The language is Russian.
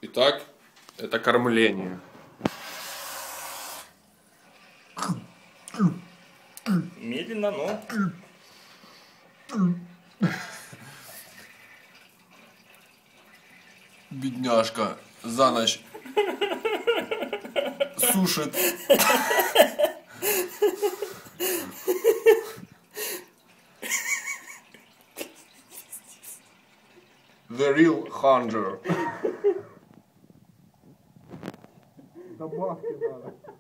Итак, это кормление. Медленно, но... Бедняжка за ночь сушит. The real hunger. Добавки надо.